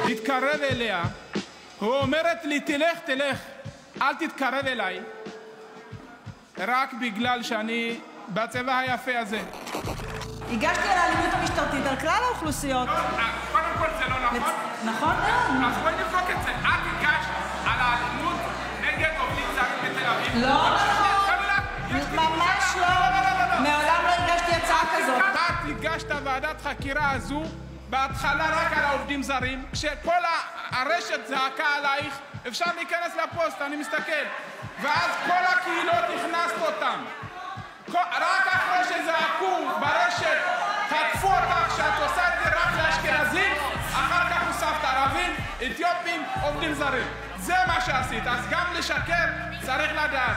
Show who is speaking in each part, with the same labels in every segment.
Speaker 1: מתקרב אליה, הוא אומרת לי, תלך, אל תתקרב אליי, רק בגלל שאני בצבע היפה הזה.
Speaker 2: הגשתי על האלימות המשטרתית, על כלל האוכלוסיות.
Speaker 1: קודם כל זה לא נכון.
Speaker 2: נכון מאוד.
Speaker 1: אז בואי נבדוק את זה. את הגשת על האלימות נגד עובדים זרים בתל אביב.
Speaker 2: לא נכון. ממש לא. מעולם לא הגשתי הצעה כזאת.
Speaker 1: את הגשת ועדת חקירה הזו בהתחלה רק על העובדים זרים, כשכל הרשת זעקה עלייך, אפשר להיכנס לפוסט, אני מסתכל. ואז כל הקהילות הכנסת אותם. רק אחרי שזעקו ברשת, תקפו אותך שאת עושה את זה רק לאשכנזים, אחר כך הוספת ערבים, אתיופים, עובדים זרים. זה מה שעשית, אז גם לשקר צריך לדעת.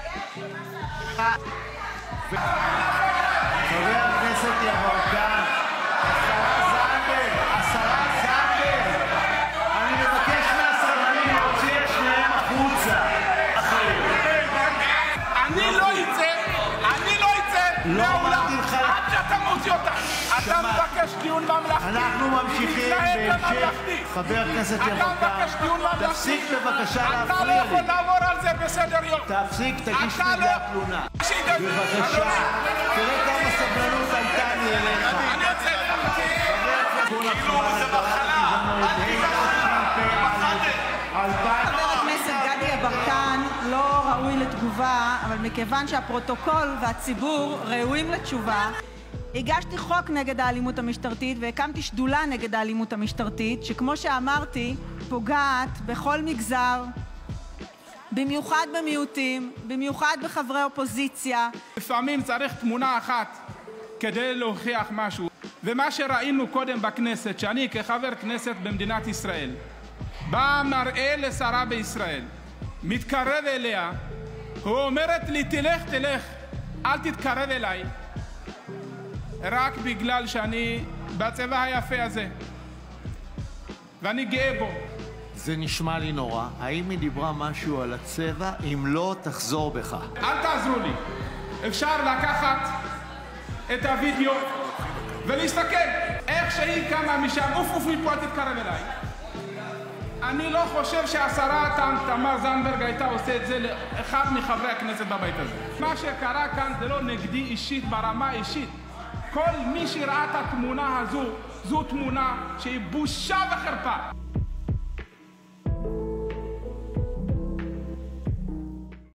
Speaker 3: חבר הכנסת יברקן, השרה זנדברג, אני מבקש מהסדרנים להוציא את שניהם החוצה.
Speaker 1: אני לא אצא מהאולם עד שאתה מוציא אותה. אתה מבקש דיון ממלכתי.
Speaker 3: אנחנו ממשיכים בהמשך. חבר הכנסת יברקן, תפסיק בבקשה להפריע לי.
Speaker 1: אתה לא יכול לעבור על זה בסדר יום.
Speaker 3: תפסיק, תגיש נגדה תלונה. בבקשה. תראה כמה סבלנות הייתה לי אליך.
Speaker 1: אני יוצא.
Speaker 2: חבר הכנסת גדי יברקן לא ראוי לתגובה, אבל מכיוון שהפרוטוקול והציבור ראויים לתשובה, הגשתי חוק נגד האלימות המשטרתית והקמתי שדולה נגד האלימות המשטרתית, שכמו שאמרתי, פוגעת בכל מגזר, במיוחד במיעוטים, במיוחד בחברי אופוזיציה.
Speaker 1: לפעמים צריך תמונה אחת כדי להוכיח משהו. ומה שראינו קודם בכנסת, שאני כחבר כנסת במדינת ישראל, בא מראה לשרה בישראל, מתקרב אליה, הוא אומרת לי, תלך, אל תתקרב אליי, רק בגלל שאני בצבע היפה הזה, ואני גאה בו.
Speaker 3: זה נשמע לי נורא. האם היא דיברה משהו על הצבע? אם לא, תחזור בך.
Speaker 1: אל תעזרו לי. אפשר לקחת את הוידאו ולהסתכל איך שהיא קמה משם, אוף מפה, תתקרב אליי. אני לא חושב שהשרה תמר זנדברג הייתה עושה את זה לאחד מחברי הכנסת בבית הזה. מה שקרה כאן זה לא נגדי אישית, ברמה אישית. כל מי שראה את התמונה הזו, זו תמונה שהיא בושה וחרפה.